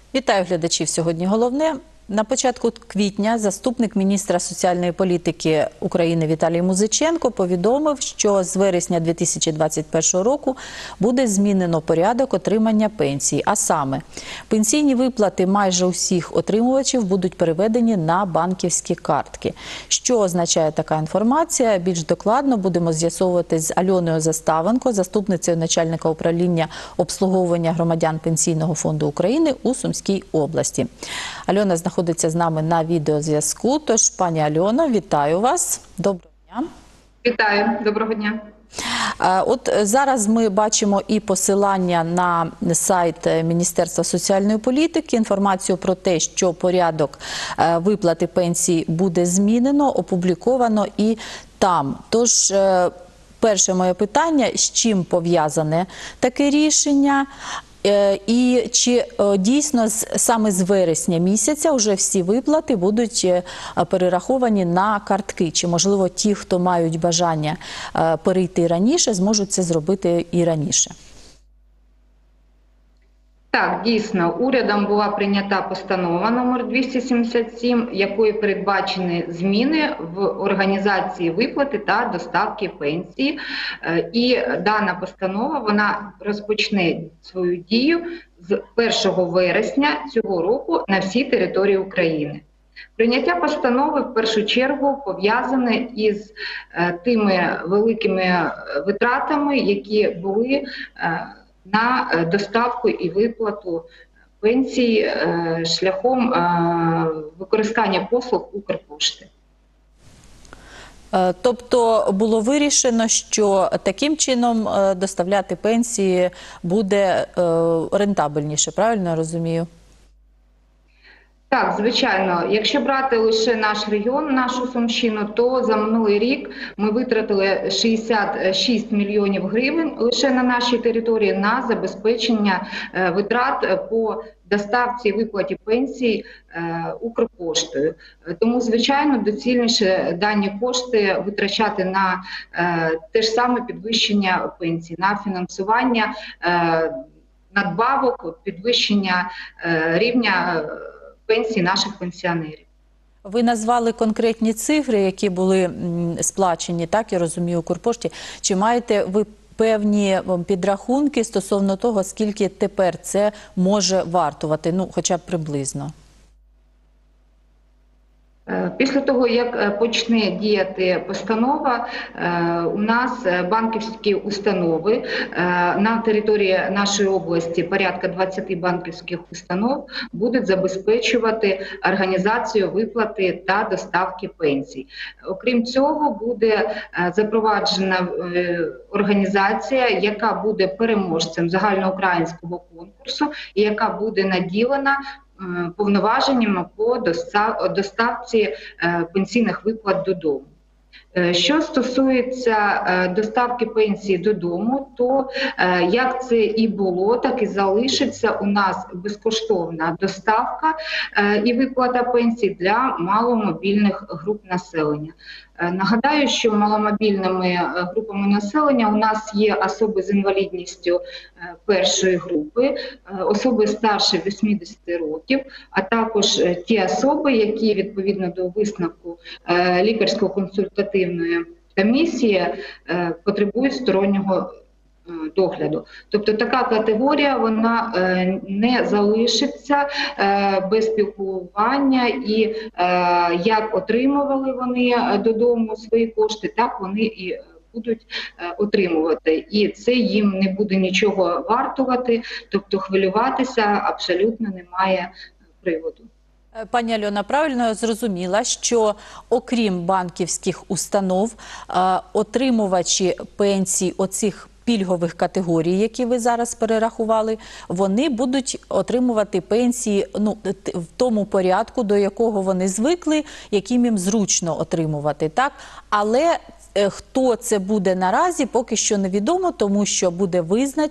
Вітаю глядачів. Сьогодні головне. На початку квітня заступник міністра соціальної політики України Віталій Музиченко повідомив, що з вересня 2021 року буде змінено порядок отримання пенсій. А саме, пенсійні виплати майже усіх отримувачів будуть переведені на банківські картки. Що означає така інформація? Більш докладно будемо з'ясовувати з Альоною Заставенко, заступницею начальника управління обслуговування громадян Пенсійного фонду України у Сумській області. Альона знаходиться з нами на відеозв'язку. Тож, пані Альоно, вітаю вас. Доброго дня. Вітаю. Доброго дня. От зараз ми бачимо і посилання на сайт Міністерства соціальної політики, інформацію про те, що порядок виплати пенсій буде змінено, опубліковано і там. Тож, перше моє питання, з чим пов'язане таке рішення? І чи дійсно саме з вересня місяця вже всі виплати будуть перераховані на картки? Чи, можливо, ті, хто мають бажання перейти раніше, зможуть це зробити і раніше? Так, дійсно, урядом була прийнята постанова номер 277, якою передбачені зміни в організації виплати та доставки пенсії. І дана постанова, вона розпочне свою дію з 1 вересня цього року на всій території України. Прийняття постанови в першу чергу пов'язане із тими великими витратами, які були на доставку і виплату пенсій шляхом використання послуг Укрпошти. Тобто було вирішено, що таким чином доставляти пенсії буде рентабельніше, правильно я розумію? Так, звичайно. Якщо брати лише наш регіон, нашу Сумщину, то за минулий рік ми витратили 66 мільйонів гривень лише на нашій території на забезпечення витрат по доставці і виплаті пенсій Укрпоштою. Тому, звичайно, доцільніше дані кошти витрачати на те ж саме підвищення пенсій, на фінансування надбавок, підвищення рівня пенсії наших пенсіонерів. Ви назвали конкретні цифри, які були сплачені, так, я розумію, Укрпошті. Чи маєте ви певні підрахунки стосовно того, скільки тепер це може вартувати, ну, хоча б приблизно? Після того, як почне діяти постанова, у нас банківські установи на території нашої області, порядка 20 банківських установ, будуть забезпечувати організацію виплати та доставки пенсій. Окрім цього, буде запроваджена організація, яка буде переможцем загальноукраїнського конкурсу і яка буде наділена повноваженнями по доставці пенсійних виплат додому. Що стосується доставки пенсії додому, то як це і було, так і залишиться у нас безкоштовна доставка і виплата пенсій для маломобільних груп населення. Нагадаю, що маломобільними групами населення у нас є особи з інвалідністю першої групи, особи старше 80 років, а також ті особи, які відповідно до висновку лікарсько-консультативної комісії потребують стороннього догляду. Тобто така категорія, вона не залишиться без спілкування, і як отримували вони додому свої кошти, так вони і будуть отримувати. І це їм не буде нічого вартувати, тобто хвилюватися абсолютно немає приводу. Пані Альона, правильно я зрозуміла, що окрім банківських установ, отримувачі пенсій оцих пільгових категорій, які ви зараз перерахували, вони будуть отримувати пенсії в тому порядку, до якого вони звикли, яким їм зручно отримувати, так? Але хто це буде наразі, поки що невідомо, тому що буде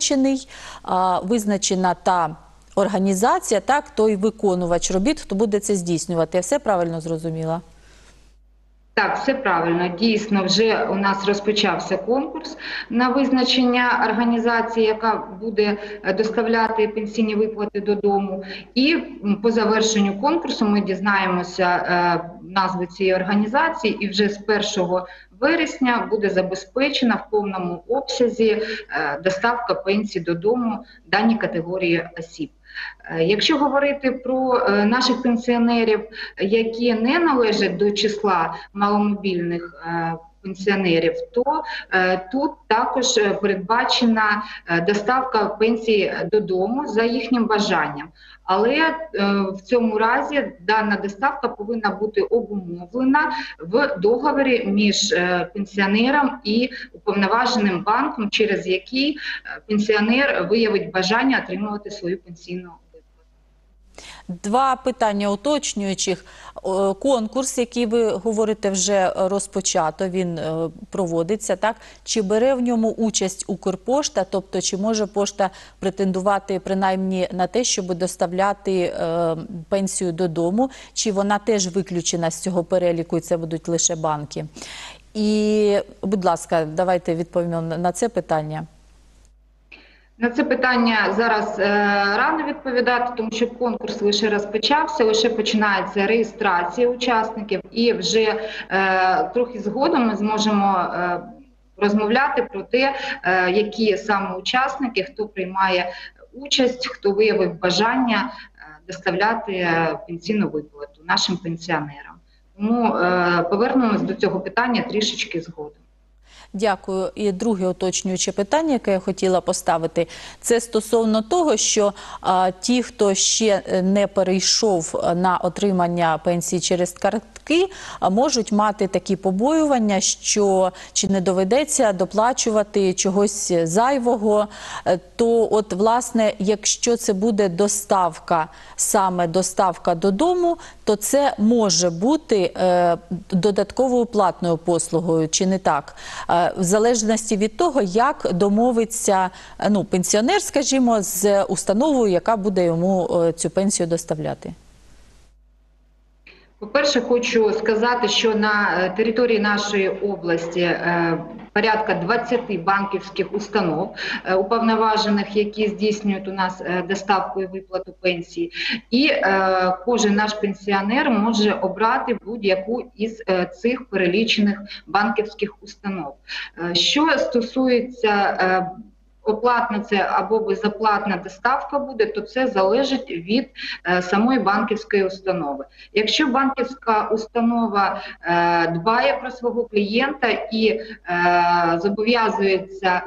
визначена та організація, так, той виконувач робіт, хто буде це здійснювати. Я все правильно зрозуміла? Так, все правильно. Дійсно, вже у нас розпочався конкурс на визначення організації, яка буде доставляти пенсійні виплати додому. І по завершенню конкурсу ми дізнаємося назви цієї організації, і вже з 1 вересня буде забезпечена в повному обсязі доставка пенсій додому даній категорії осіб. Якщо говорити про наших пенсіонерів, які не належать до числа маломобільних пенсіонерів, то тут також передбачена доставка пенсій додому за їхнім бажанням. Але в цьому разі дана доставка повинна бути обумовлена в договорі між пенсіонером і уповноваженим банком, через який пенсіонер виявить бажання отримувати свою пенсійну виплату. Два питання уточнюючих. Конкурс, який ви говорите, вже розпочато, він проводиться, так? Чи бере в ньому участь Укрпошта, тобто чи може пошта претендувати принаймні на те, щоб доставляти пенсію додому, чи вона теж виключена з цього переліку і це будуть лише банки? І, будь ласка, давайте відповімо на це питання. На це питання зараз рано відповідати, тому що конкурс лише розпочався, лише починається реєстрація учасників, і вже трохи згодом ми зможемо розмовляти про те, які саме учасники, хто приймає участь, хто виявив бажання доставляти пенсійну виплату нашим пенсіонерам. Тому повернемось до цього питання трішечки згодом. Дякую. І друге уточнююче питання, яке я хотіла поставити, це стосовно того, що ті, хто ще не перейшов на отримання пенсії через картки, можуть мати такі побоювання, що чи не доведеться доплачувати чогось зайвого. То от, власне, якщо це буде доставка, саме доставка додому, то це може бути додатковою платною послугою, чи не так? В залежності від того, як домовиться пенсіонер, скажімо, з установою, яка буде йому цю пенсію доставляти. По-перше, хочу сказати, що на території нашої області порядка 20 банківських установ, уповноважених, які здійснюють у нас доставку і виплату пенсії. І кожен наш пенсіонер може обрати будь-яку із цих перелічених банківських установ. Що стосується оплатна це або безоплатна доставка буде, то це залежить від самої банківської установи. Якщо банківська установа дбає про свого клієнта і зобов'язується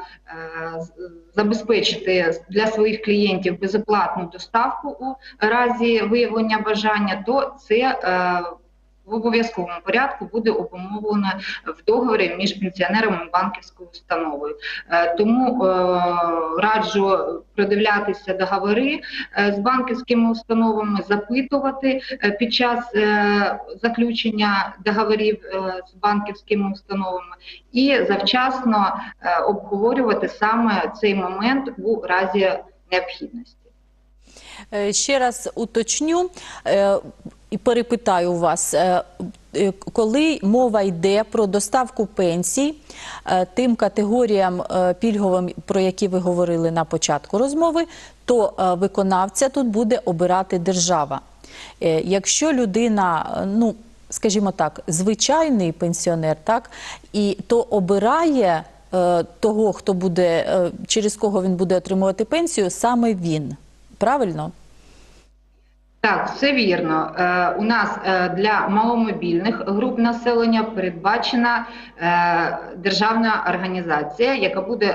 забезпечити для своїх клієнтів безоплатну доставку у разі виявлення бажання, то це в обов'язковому порядку буде обумовлено в договорі між пенсіонером і банківською установою. Тому раджу продивлятися договори з банківськими установами, запитувати під час заключення договорів з банківськими установами і завчасно обговорювати саме цей момент у разі необхідності. Ще раз уточню і перепитаю вас, коли мова йде про доставку пенсій тим категоріям пільговим, про які ви говорили на початку розмови, то виконавця тут буде обирати держава. Якщо людина, скажімо так, звичайний пенсіонер, так, то обирає того, хто буде, через кого він буде отримувати пенсію, саме він. Правильно? Так, все вірно. У нас для маломобільних груп населення передбачена державна організація, яка буде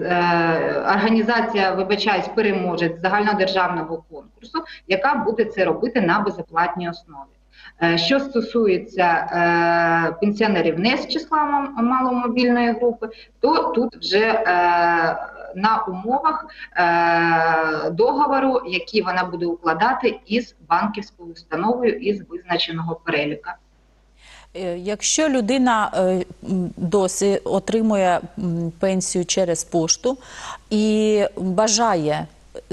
переможець загальнодержавного конкурсу, яка буде це робити на безоплатній основі. Що стосується пенсіонерів не з числа маломобільної групи, то тут вже на умовах договору, який вона буде укладати із банківською установою із визначеного переліка. Якщо людина досі отримує пенсію через пошту і бажає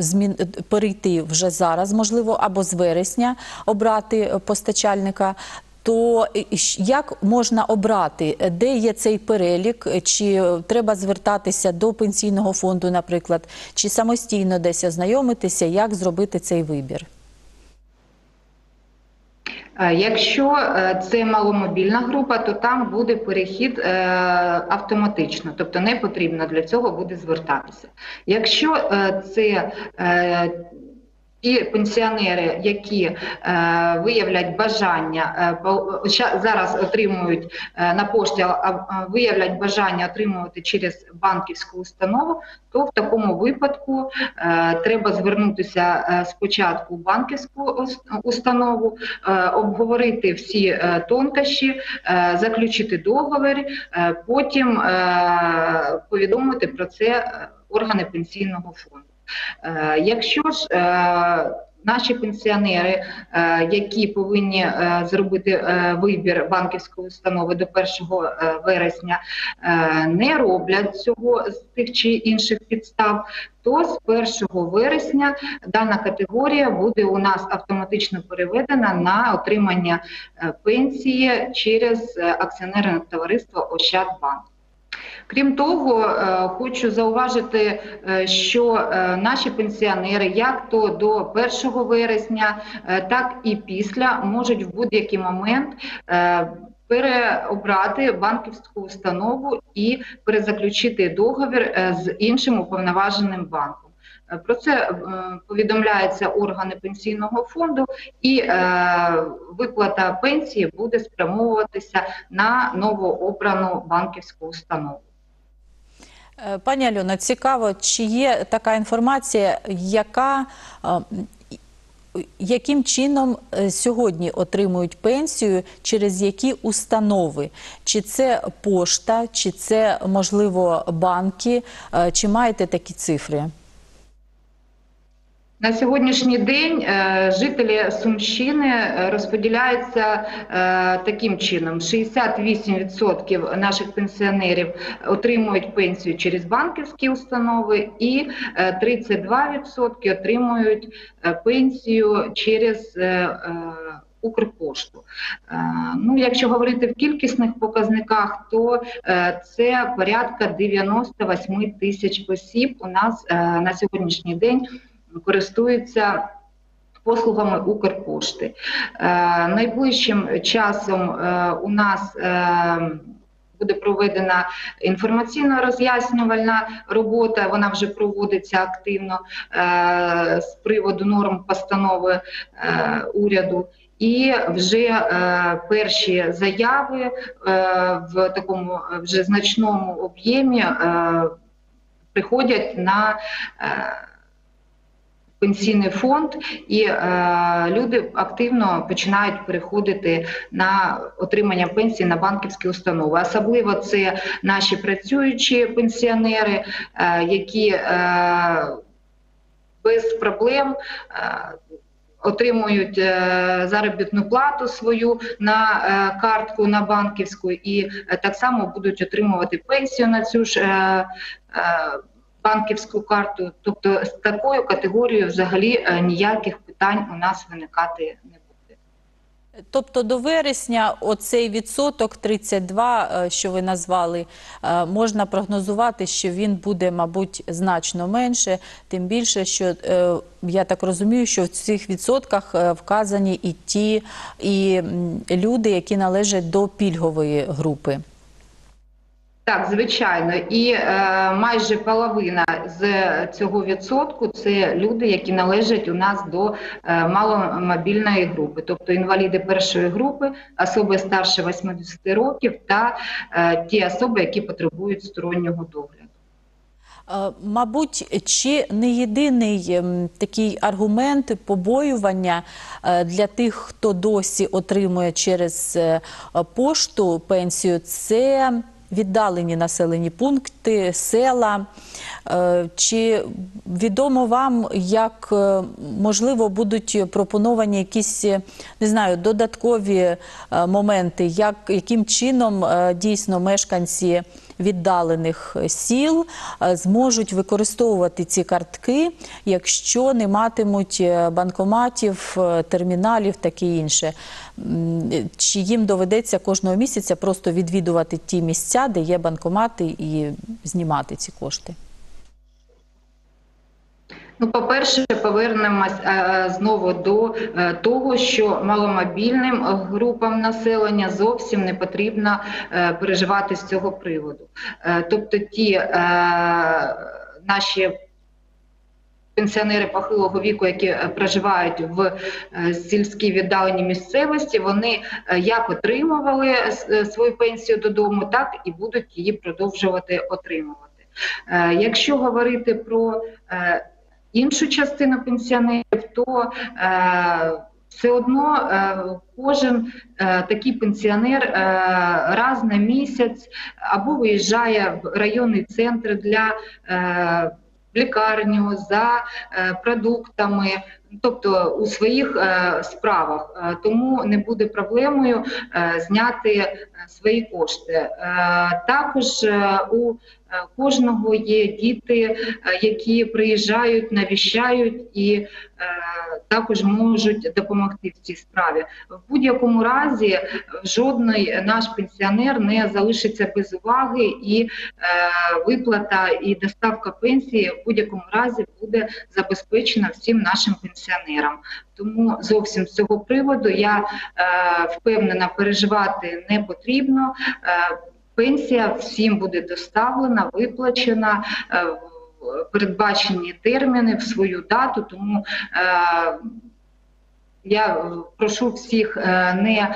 перейти вже зараз, можливо, або з вересня обрати постачальника, то як можна обрати, де є цей перелік, чи треба звертатися до пенсійного фонду, наприклад, чи самостійно десь ознайомитися, як зробити цей вибір? Якщо це маломобільна група, то там буде перехід автоматично, тобто не потрібно для цього буде звертатися. Якщо це ті пенсіонери, які виявлять бажання, зараз отримують на пошті, виявлять бажання отримувати через банківську установу, то в такому випадку треба звернутися спочатку в банківську установу, обговорити всі тонкощі, заключити договір, потім повідомити про це органи пенсійного фонду. Якщо ж наші пенсіонери, які повинні зробити вибір банківської установи до 1 вересня, не роблять цього з тих чи інших підстав, то з 1 вересня дана категорія буде у нас автоматично переведена на отримання пенсії через акціонерне товариство «Ощадбанк». Крім того, хочу зауважити, що наші пенсіонери як то до 1 вересня, так і після можуть в будь-який момент переобрати банківську установу і перезаключити договір з іншим уповноваженим банком. Про це повідомляються органи пенсійного фонду, і виплата пенсії буде спрямовуватися на новообрану банківську установу. Пані Альоно, цікаво, чи є така інформація, яким чином сьогодні отримують пенсію, через які установи? Чи це пошта, чи це, можливо, банки? Чи маєте такі цифри? На сьогоднішній день жителі Сумщини розподіляються таким чином. 68% наших пенсіонерів отримують пенсію через банківські установи і 32% отримують пенсію через Укрпошту. Ну, якщо говорити в кількісних показниках, то це порядка 98 тисяч осіб у нас на сьогоднішній день користуються послугами Укрпошти. Найближчим часом у нас буде проведена інформаційно-роз'яснювальна робота, вона вже проводиться активно з приводу норм постанови уряду. І вже перші заяви в такому вже значному об'ємі приходять на пенсійний фонд, і люди активно починають переходити на отримання пенсії на банківські установи. Особливо це наші працюючі пенсіонери, які без проблем отримують заробітну плату свою на картку, на банківську, і так само будуть отримувати пенсію на цю ж банківську карту. Тобто з такою категорією взагалі ніяких питань у нас виникати не буде. Тобто до вересня оцей відсоток 32, що ви назвали, можна прогнозувати, що він буде, мабуть, значно менше, тим більше, що я так розумію, що в цих відсотках вказані і люди, які належать до пільгової групи. Так, звичайно. І майже половина з цього відсотку – це люди, які належать у нас до маломобільної групи. Тобто інваліди першої групи, особи старше 80 років та ті особи, які потребують стороннього догляду. Мабуть, чи не єдиний такий аргумент побоювання для тих, хто досі отримує через пошту пенсію – це віддалені населені пункти, села. Чи відомо вам, як, можливо, будуть пропоновані якісь, не знаю, додаткові моменти, яким чином дійсно мешканці віддалених сіл зможуть використовувати ці картки, якщо не матимуть банкоматів, терміналів, таке інше. Чи їм доведеться кожного місяця просто відвідувати ті місця, де є банкомати, і знімати ці кошти? Ну, по-перше, повернемось знову до того, що маломобільним групам населення зовсім не потрібно переживати з цього приводу. Тобто ті наші пенсіонери похилого віку, які проживають в сільській віддаленій місцевості, вони як отримували свою пенсію додому, так і будуть її продовжувати отримувати. Якщо говорити про іншу частину пенсіонерів, то все одно кожен такий пенсіонер раз на місяць або виїжджає в районний центр для лікарню за продуктами, тобто у своїх справах. Тому не буде проблемою зняти свої кошти. Також у кожного є діти, які приїжджають, навіщають і також можуть допомогти в цій справі. В будь-якому разі жодний наш пенсіонер не залишиться без уваги, і виплата і доставка пенсії в будь-якому разі буде забезпечена всім нашим пенсіонерам. Тому зовсім з цього приводу я впевнена, переживати не потрібно. Пенсія всім буде доставлена, виплачена в передбачені терміни, в свою дату. Тому я прошу всіх не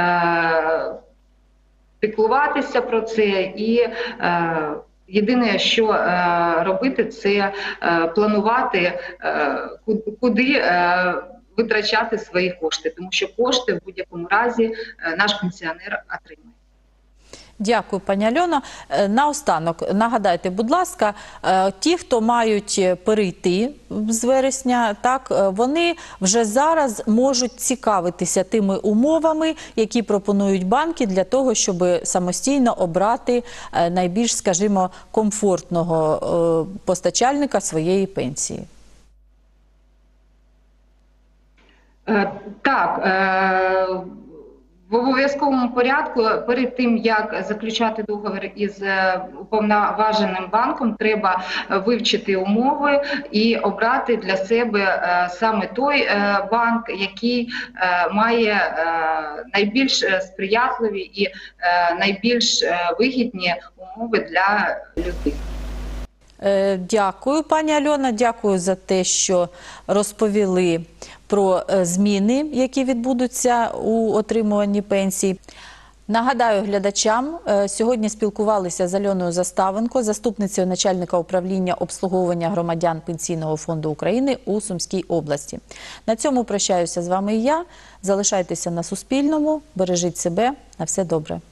піклуватися про це, і єдине, що робити, це планувати, куди витрачати свої кошти, тому що кошти в будь-якому разі наш пенсіонер отримає. Дякую, пані Альоно. Наостанок, нагадайте, будь ласка, ті, хто мають перейти з вересня, так, вони вже зараз можуть цікавитися тими умовами, які пропонують банки для того, щоб самостійно обрати найбільш, скажімо, комфортного постачальника своєї пенсії. Так, в обов'язковому порядку, перед тим, як заключати договір із уповноваженим банком, треба вивчити умови і обрати для себе саме той банк, який має найбільш сприятливі і найбільш вигідні умови для людей. Дякую, пані Альона, дякую за те, що розповіли про зміни, які відбудуться у отримуванні пенсій. Нагадаю глядачам, сьогодні спілкувалися з Альоною Заставенко, заступницею начальника управління обслуговування громадян Пенсійного фонду України у Сумській області. На цьому прощаюся з вами і я. Залишайтеся на Суспільному, бережіть себе, на все добре.